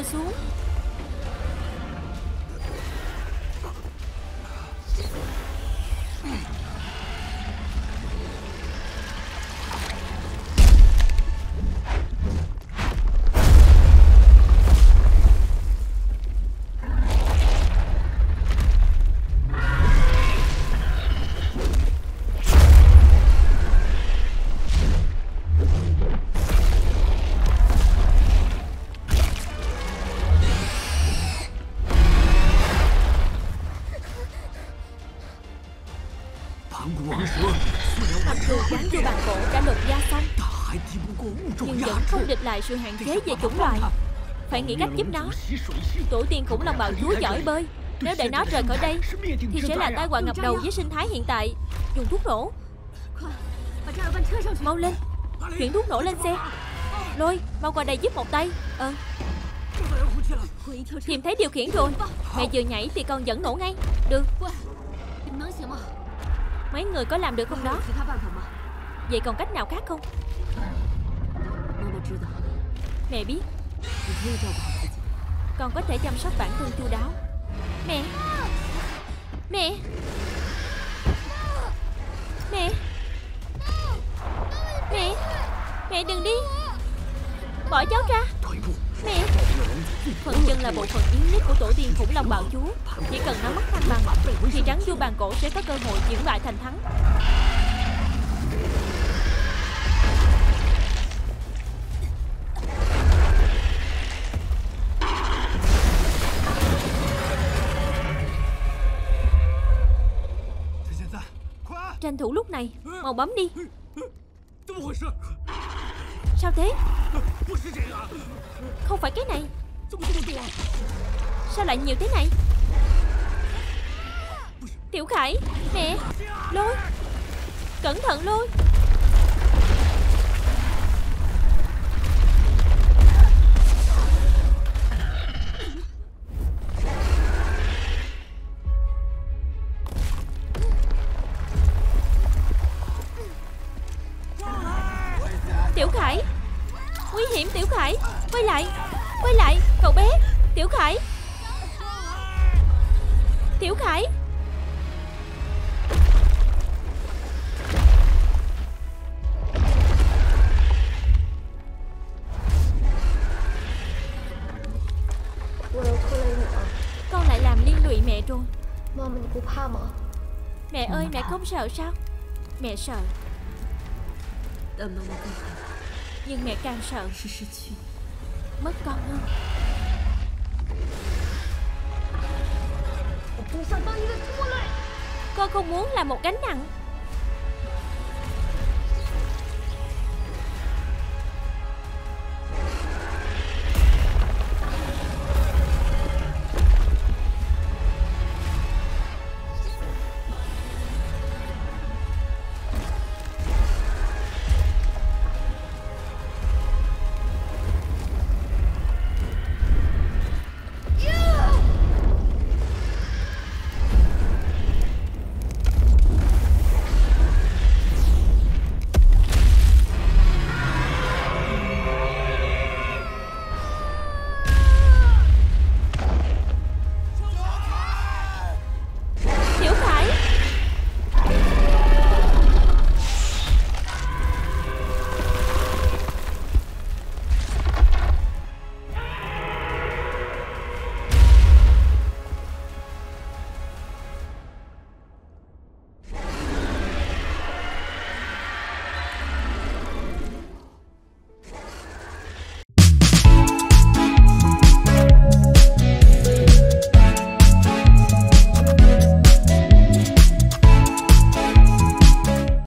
xuống. Mặc dù giáng vua bàn cổ đã lột da xong, nhưng vẫn không địch lại sự hạn chế về chủng loại. Phải nghĩ cách giúp nó. Tổ tiên khủng long bào chúa giỏi bơi. Nếu để nó rời khỏi đây thì sẽ là tai họa ngập đầu với sinh thái hiện tại. Dùng thuốc nổ. Mau lên, chuyển thuốc nổ lên xe. Lôi, mau qua đây giúp một tay. Tìm thấy điều khiển rồi. Mẹ vừa nhảy thì con dẫn nổ ngay. Được. Mấy người có làm được không đó? Vậy còn cách nào khác không? Mẹ biết. Con có thể chăm sóc bản thân chu đáo. Mẹ. Mẹ. Mẹ. Mẹ. Mẹ đừng đi. Bỏ cháu ra. Mẹ. Phần chân là bộ phận yếu nhất của tổ tiên khủng long bào chúa. Chỉ cần nó mất thăng bằng thì rắn vua bàn cổ sẽ có cơ hội chuyển bại thành thắng. Tranh thủ lúc này, mau bấm đi. Sao thế? Không phải cái này. Sao lại nhiều thế này? Tiểu Khải. Mẹ. Lôi. Cẩn thận Lôi. Tiểu Khải. Nguy hiểm Tiểu Khải. Quay lại. Quay lại cậu bé. Tiểu Khải. Tiểu Khải. Con lại làm liên lụy mẹ rồi. Mẹ ơi, mẹ không sợ sao? Mẹ sợ, nhưng mẹ càng sợ mất con hơn. Con không muốn là một gánh nặng.